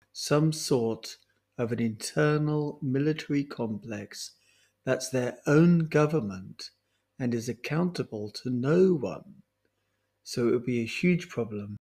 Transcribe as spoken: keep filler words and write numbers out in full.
some sort of an internal military complex that's their own government and is accountable to no one. So it would be a huge problem.